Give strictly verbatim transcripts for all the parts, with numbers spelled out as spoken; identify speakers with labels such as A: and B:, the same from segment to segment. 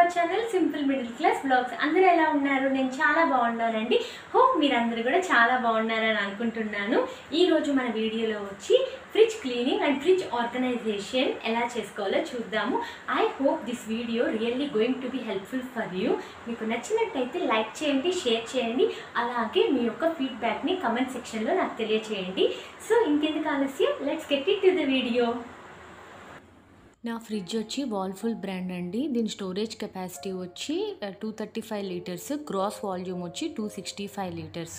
A: Hour channel simple middle class blogs. అందరూ ఎలా ఉన్నారు? నేను చాలా బాగున్నానండి. హోప్ మీరందరూ కూడా చాలా బాగున్నారని అనుకుంటున్నాను. ఈరోజు మన వీడియోలో వచ్చి fridge cleaning and fridge organisation ఎలా చేసుకోవాలో చూద్దాము. I hope this video really going to be helpful for you. మీకు నచ్చినట్టయితే లైక్ చేయండి, షేర్ చేయండి, అలాగే మీ యొక్క ఫీడ్బ్యాక్ని కమెంట్ సెక్షన్లో నాకు తెలియచేయండి. సో ఇంకెందుకు ఆలస్యం, let's get it to the video.
B: నా ఫ్రిడ్జ్ వచ్చి వాల్ఫుల్ బ్రాండ్ అండి. దీని స్టోరేజ్ కెపాసిటీ వచ్చి two thirty five litres, gross volume వచ్చి two sixty five litres.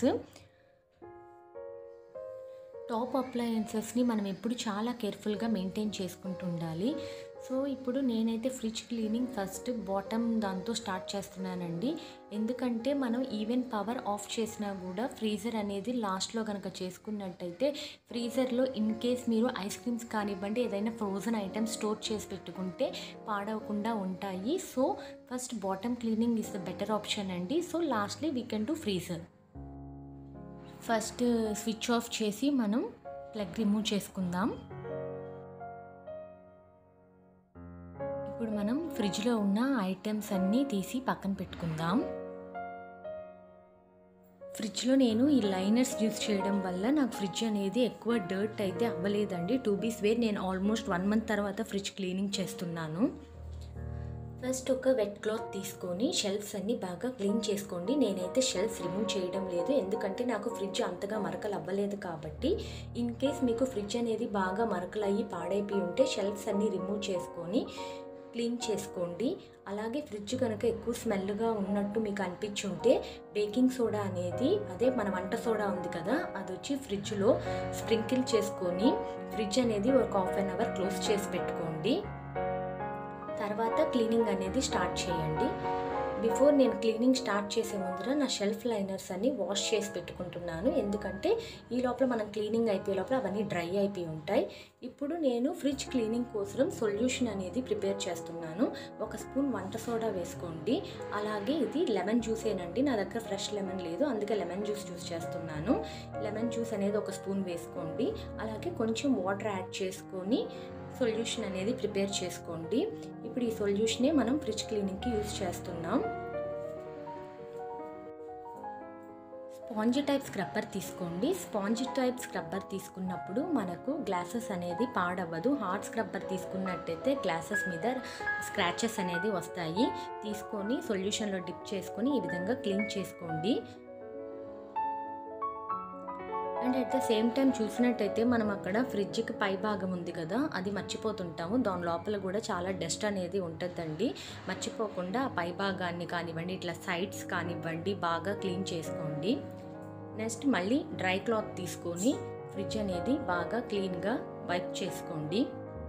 B: Top అప్లయన్సెస్ని మనం ఎప్పుడు చాలా కేర్ఫుల్గా మెయింటైన్ చేసుకుంటూ ఉండాలి. సో ఇప్పుడు నేనైతే ఫ్రిడ్జ్ క్లీనింగ్ ఫస్ట్ బాటమ్ దాంతో స్టార్ట్ చేస్తున్నానండి. ఎందుకంటే మనం ఈవెన్ పవర్ ఆఫ్ చేసినా కూడా ఫ్రీజర్ అనేది లాస్ట్లో కనుక చేసుకున్నట్టయితే ఫ్రీజర్లో ఇన్ కేస్ మీరు ఐస్ క్రీమ్స్ కానివ్వండి, ఏదైనా ఫ్రోజన్ ఐటమ్స్ స్టోర్ చేసి పెట్టుకుంటే పాడవకుండా ఉంటాయి. So first bottom cleaning is the better option అండి. So lastly we can do freezer. First switch off చేసి మనం ప్లగ్ రిమూవ్ చేసుకుందాం. ఇప్పుడు మనం ఫ్రిడ్జ్లో ఉన్న ఐటమ్స్ అన్నీ తీసి పక్కన పెట్టుకుందాం. ఫ్రిడ్జ్లో నేను ఈ లైనర్స్ యూజ్ చేయడం వల్ల నాకు ఫ్రిడ్జ్ అనేది ఎక్కువ డర్ట్ అయితే అవ్వలేదండి. టు బీ స్వేర్ నేను ఆల్మోస్ట్ వన్ మంత్ తర్వాత ఫ్రిడ్జ్ క్లీనింగ్ చేస్తున్నాను. ఫస్ట్ ఒక వెట్ క్లాత్ తీసుకొని షెల్ఫ్స్ అన్నీ బాగా క్లీన్ చేసుకోండి. నేనైతే షెల్ఫ్స్ రిమూవ్ చేయడం లేదు, ఎందుకంటే నాకు ఫ్రిడ్జ్ అంతగా మరకలు అవ్వలేదు కాబట్టి. ఇన్ కేస్ మీకు ఫ్రిడ్జ్ అనేది బాగా మరకలు అయ్యి పాడైపోయి ఉంటే షెల్ఫ్స్ అన్నీ రిమూవ్ చేసుకొని క్లీన్ చేసుకోండి. అలాగే ఫ్రిడ్జ్ కనుక ఎక్కువ స్మెల్గా ఉన్నట్టు మీకు అనిపించుంటే బేకింగ్ సోడా అనేది, అదే మన వంట సోడా ఉంది కదా, అది వచ్చి ఫ్రిడ్జ్లో స్ప్రింకిల్ చేసుకొని ఫ్రిడ్జ్ అనేది ఒక హాఫ్ అన్ అవర్ క్లోజ్ చేసి పెట్టుకోండి. తర్వాత క్లీనింగ్ అనేది స్టార్ట్ చేయండి. బిఫోర్ నేను క్లీనింగ్ స్టార్ట్ చేసే ముందర నా షెల్ఫ్ లైనర్స్ అన్ని వాష్ చేసి పెట్టుకుంటున్నాను, ఎందుకంటే ఈ లోపల మనం క్లీనింగ్ అయిపోయే లోపల అవన్నీ డ్రై అయిపోయి ఉంటాయి. ఇప్పుడు నేను ఫ్రిడ్జ్ క్లీనింగ్ కోసం సొల్యూషన్ అనేది ప్రిపేర్ చేస్తున్నాను. ఒక స్పూన్ వంట సోడా వేసుకోండి. అలాగే ఇది లెమన్ జ్యూసేనండి, నా దగ్గర ఫ్రెష్ లెమన్ లేదు, అందుకే లెమన్ జ్యూస్ యూస్ చేస్తున్నాను. లెమన్ జ్యూస్ అనేది ఒక స్పూన్ వేసుకోండి. అలాగే కొంచెం వాటర్ యాడ్ చేసుకొని సొల్యూషన్ అనేది ప్రిపేర్ చేసుకోండి. ఇప్పుడు ఈ సొల్యూషనే మనం ఫ్రిడ్జ్ క్లీనింగ్కి యూజ్ చేస్తున్నాం. స్పాంజ్ టైప్ స్క్రబ్బర్ తీసుకోండి. స్పాంజ్ టైప్ స్క్రబ్బర్ తీసుకున్నప్పుడు మనకు గ్లాసెస్ అనేది పాడవ్వదు. హార్డ్ స్క్రబ్బర్ తీసుకున్నట్టయితే గ్లాసెస్ మీద స్క్రాచెస్ అనేది వస్తాయి. తీసుకొని సొల్యూషన్లో డిప్ చేసుకొని ఈ విధంగా క్లీన్ చేసుకోండి. And at the same time చూసినట్టయితే మనం అక్కడ ఫ్రిడ్జ్కి పై భాగం ఉంది కదా, అది మర్చిపోతుంటాము. దాని లోపల కూడా చాలా డస్ట్ అనేది ఉంటుందండి. మర్చిపోకుండా ఆ పై భాగాన్ని కానివ్వండి, ఇట్లా సైడ్స్ కానివ్వండి బాగా క్లీన్ చేసుకోండి. నెక్స్ట్ మళ్ళీ డ్రై క్లాత్ తీసుకొని ఫ్రిడ్జ్ అనేది బాగా క్లీన్గా వైప్ చేసుకోండి.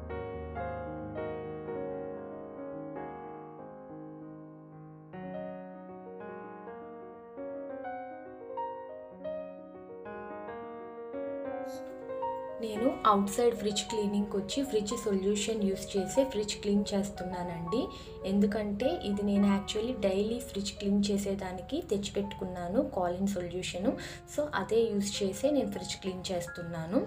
B: నేను అవుట్ సైడ్ ఫ్రిడ్జ్ క్లీనింగ్కి వచ్చి ఫ్రిడ్జ్ సొల్యూషన్ యూస్ చేసి ఫ్రిడ్జ్ క్లీన్ చేస్తున్నానండి. ఎందుకంటే ఇది నేను యాక్చువల్లీ డైలీ ఫ్రిడ్జ్ క్లీన్ చేసేదానికి తెచ్చిపెట్టుకున్నాను కాలిన్ సొల్యూషను. సో అదే యూస్ చేసే నేను ఫ్రిడ్జ్ క్లీన్ చేస్తున్నాను.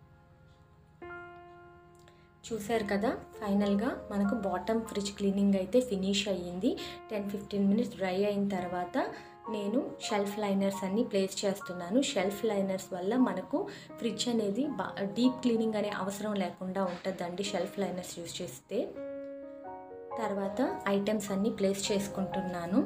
B: చూసారు కదా, ఫైనల్గా మనకు బాటమ్ ఫ్రిడ్జ్ క్లీనింగ్ అయితే ఫినిష్ అయ్యింది. టెన్ ఫిఫ్టీన్ మినిట్స్ డ్రై అయిన తర్వాత నేను షెల్ఫ్ లైనర్స్ అన్ని ప్లేస్ చేస్తున్నాను. షెల్ఫ్ లైనర్స్ వల్ల మనకు ఫ్రిడ్జ్ అనేది బా డీప్ క్లీనింగ్ అనే అవసరం లేకుండా ఉంటుందండి షెల్ఫ్ లైనర్స్ యూజ్ చేస్తే. తర్వాత ఐటమ్స్ అన్ని ప్లేస్ చేసుకుంటున్నాను.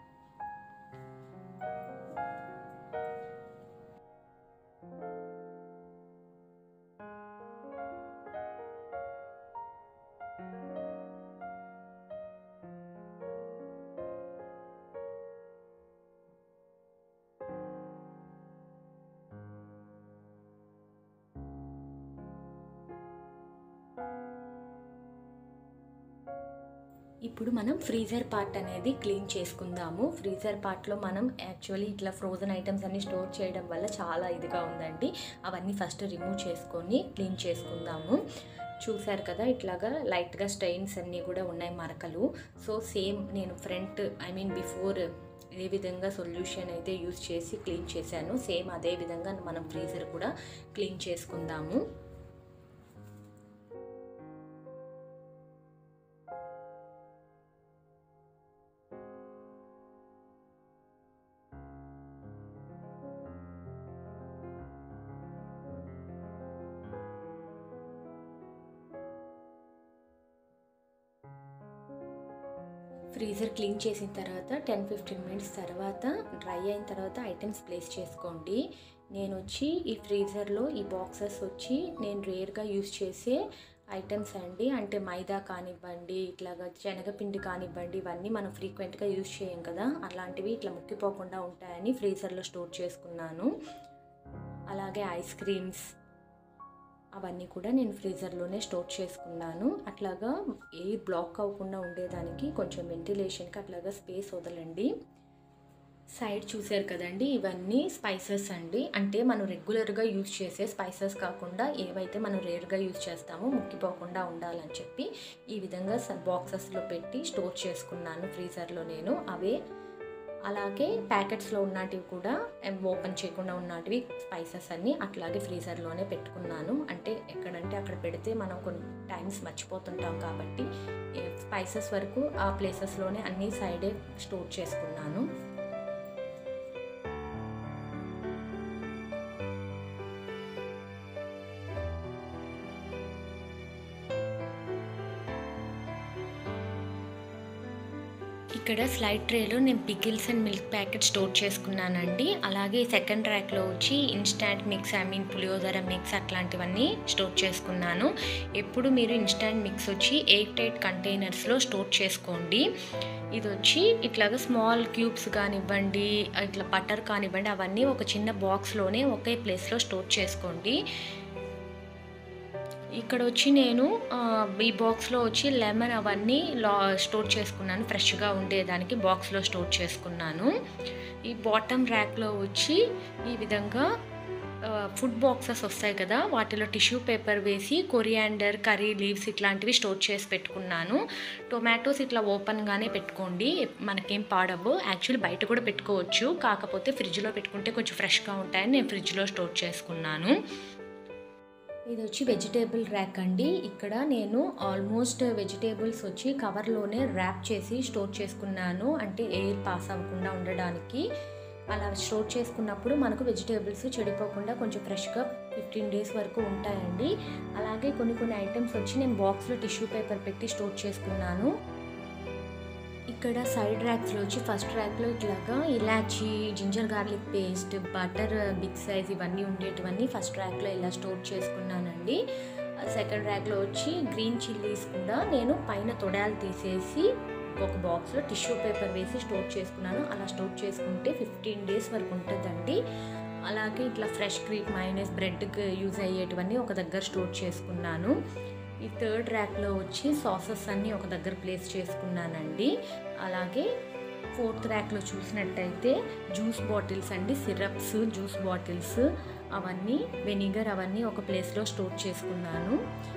B: ఇప్పుడు మనం ఫ్రీజర్ పార్ట్ అనేది క్లీన్ చేసుకుందాము. ఫ్రీజర్ పార్ట్లో మనం యాక్చువల్లీ ఇట్లా ఫ్రోజన్ ఐటమ్స్ అన్ని స్టోర్ చేయడం వల్ల చాలా ఇదిగా ఉందండి. అవన్నీ ఫస్ట్ రిమూవ్ చేసుకొని క్లీన్ చేసుకుందాము. చూసారు కదా, ఇట్లాగా లైట్గా స్టెయిన్స్ అన్నీ కూడా ఉన్నాయి, మరకలు. సో సేమ్ నేను ఫ్రంట్ ఐ మీన్ బిఫోర్ ఏ విధంగా సొల్యూషన్ అయితే యూజ్ చేసి క్లీన్ చేశాను, సేమ్ అదే విధంగా మనం ఫ్రీజర్ కూడా క్లీన్ చేసుకుందాము. ఫ్రీజర్ క్లీన్ చేసిన తర్వాత టెన్ ఫిఫ్టీన్ మినిట్స్ తర్వాత డ్రై అయిన తర్వాత ఐటమ్స్ ప్లేస్ చేసుకోండి. నేను వచ్చి ఈ ఫ్రీజర్లో ఈ బాక్సెస్ వచ్చి నేను రేర్గా యూస్ చేసే ఐటమ్స్ అండి. అంటే మైదా కానివ్వండి, ఇట్లాగా శనగపిండి కానివ్వండి, ఇవన్నీ మనం ఫ్రీక్వెంట్గా యూస్ చేయం కదా, అలాంటివి ఇట్లా ముక్కిపోకుండా ఉంటాయని ఫ్రీజర్లో స్టోర్ చేసుకున్నాను. అలాగే ఐస్ క్రీమ్స్ అవన్నీ కూడా నేను ఫ్రీజర్లోనే స్టోర్ చేసుకున్నాను. అట్లాగా ఎయిర్ బ్లాక్ అవ్వకుండా ఉండేదానికి కొంచెం వెంటిలేషన్కి అట్లాగా స్పేస్ వదలండి. సైడ్ చూసారు కదండి, ఇవన్నీ స్పైసెస్ అండి. అంటే మనం రెగ్యులర్గా యూజ్ చేసే స్పైసెస్ కాకుండా ఏవైతే మనం రేర్గా యూజ్ చేస్తామో ముక్కిపోకుండా ఉండాలని చెప్పి ఈ విధంగా బాక్సెస్లో పెట్టి స్టోర్ చేసుకున్నాను ఫ్రీజర్లో నేను. అవే అలాగే ప్యాకెట్స్లో ఉన్నటివి కూడా ఓపెన్ చేయకుండా ఉన్నటివి స్పైసెస్ అన్నీ అట్లాగే ఫ్రీజర్లోనే పెట్టుకున్నాను. అంటే ఎక్కడంటే అక్కడ పెడితే మనం కొన్ని టైమ్స్ మర్చిపోతుంటాం కాబట్టి స్పైసెస్ వరకు ఆ ప్లేసెస్లోనే అన్ని సైడే స్టోర్ చేసుకున్నాను. ఇక్కడ స్లైడ్ ట్రేలో నేను pickles and milk packet store చేసుకున్నానండి. అలాగే సెకండ్ ర్యాక్లో వచ్చి instant mix, I mean pulihora mix అట్లాంటివన్నీ స్టోర్ చేసుకున్నాను. ఎప్పుడు మీరు ఇన్స్టాంట్ మిక్స్ వచ్చి ఎయిర్ టైట్ కంటైనర్స్లో స్టోర్ చేసుకోండి. ఇది వచ్చి ఇట్లాగా స్మాల్ క్యూబ్స్ కానివ్వండి, ఇట్లా బటర్ కానివ్వండి, అవన్నీ ఒక చిన్న బాక్స్లోనే ఒకే ప్లేస్లో స్టోర్ చేసుకోండి. ఇక్కడ వచ్చి నేను ఈ బాక్స్లో వచ్చి లెమన్ అవన్నీ లా స్టోర్ చేసుకున్నాను, ఫ్రెష్గా ఉండేదానికి బాక్స్లో స్టోర్ చేసుకున్నాను. ఈ బాటమ్ ర్యాక్లో వచ్చి ఈ విధంగా ఫుడ్ బాక్సెస్ వస్తాయి కదా, వాటిలో టిష్యూ పేపర్ వేసి కొరియాండర్, కర్రీ లీవ్స్ ఇట్లాంటివి స్టోర్ చేసి పెట్టుకున్నాను. టొమాటోస్ ఇట్లా ఓపెన్గానే పెట్టుకోండి, మనకేం పాడవు. యాక్చువల్లీ బయట కూడా పెట్టుకోవచ్చు, కాకపోతే ఫ్రిడ్జ్లో పెట్టుకుంటే కొంచెం ఫ్రెష్గా ఉంటాయని నేను ఫ్రిడ్జ్లో స్టోర్ చేసుకున్నాను. ఇది వచ్చి వెజిటేబుల్ ర్యాక్ అండి. ఇక్కడ నేను ఆల్మోస్ట్ వెజిటేబుల్స్ వచ్చి కవర్లోనే ర్యాప్ చేసి స్టోర్ చేసుకున్నాను, అంటే ఎయిర్ పాస్ అవ్వకుండా ఉండడానికి. అలా స్టోర్ చేసుకున్నప్పుడు మనకు వెజిటేబుల్స్ చెడిపోకుండా కొంచెం ఫ్రెష్గా ఫిఫ్టీన్ డేస్ వరకు ఉంటాయండి. అలాగే కొన్ని కొన్ని ఐటమ్స్ వచ్చి నేను బాక్స్లో టిష్యూ పేపర్ పెట్టి స్టోర్ చేసుకున్నాను. ఇక్కడ సైడ్ ర్యాక్స్లో వచ్చి ఫస్ట్ ర్యాక్లో ఇట్లాగా ఇలాచీ, ginger garlic paste, butter big size ఇవన్నీ ఉండేటివన్నీ ఫస్ట్ ర్యాక్లో ఇలా స్టోర్ చేసుకున్నానండి. సెకండ్ ర్యాక్లో వచ్చి గ్రీన్ చిల్లీస్ కూడా నేను పైన తొడాలు తీసేసి ఒక బాక్స్లో టిష్యూ పేపర్ వేసి స్టోర్ చేసుకున్నాను. అలా స్టోర్ చేసుకుంటే ఫిఫ్టీన్ డేస్ వరకు ఉంటుందండి. అలాగే ఇట్లా ఫ్రెష్ క్రీమ్, మైనస్, బ్రెడ్కి యూజ్ అయ్యేటివన్నీ ఒక దగ్గర స్టోర్ చేసుకున్నాను. ఈ థర్డ్ ర్యాక్లో వచ్చి సాసెస్ అన్నీ ఒక దగ్గర ప్లేస్ చేసుకున్నానండి. అలాగే ఫోర్త్ ర్యాక్లో చూసినట్టయితే జ్యూస్ బాటిల్స్ అండి, సిరప్స్, జ్యూస్ బాటిల్స్ అవన్నీ, వెనిగర్ అవన్నీ ఒక ప్లేస్లో స్టోర్ చేసుకున్నాను.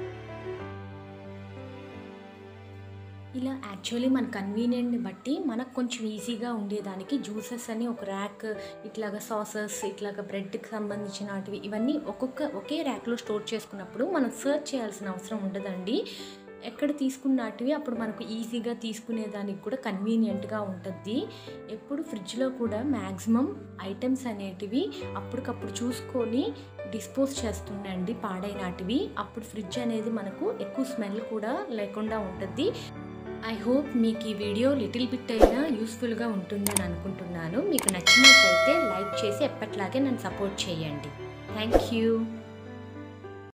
B: ఇలా యాక్చువల్లీ మన కన్వీనియంట్ని బట్టి మనకు కొంచెం ఈజీగా ఉండేదానికి జ్యూసెస్ అని ఒక ర్యాక్, ఇట్లాగా సాసెస్, ఇట్లాగా బ్రెడ్కి సంబంధించినవి ఇవన్నీ ఒక్కొక్క ఒకే ర్యాక్లో స్టోర్ చేసుకున్నప్పుడు మనం సర్చ్ చేయాల్సిన అవసరం ఉండదండి. ఎక్కడ తీసుకున్నటివి అప్పుడు మనకు ఈజీగా తీసుకునేదానికి కూడా కన్వీనియంట్గా ఉంటుంది. ఎప్పుడు ఫ్రిడ్జ్లో కూడా మ్యాక్సిమం ఐటమ్స్ అనేటివి అప్పటికప్పుడు చూసుకొని డిస్పోజ్ చేస్తుండండి పాడైనటివి. అప్పుడు ఫ్రిడ్జ్ అనేది మనకు ఎక్కువ స్మెల్ కూడా లేకుండా ఉంటుంది. ఐ హోప్ మీకు ఈ వీడియో లిటిల్ బిట్ అయినా యూస్ఫుల్గా ఉంటుందని అనుకుంటున్నాను. మీకు నచ్చినట్లయితే లైక్ చేసి ఎప్పట్లాగే నన్ను సపోర్ట్ చేయండి. Thank you.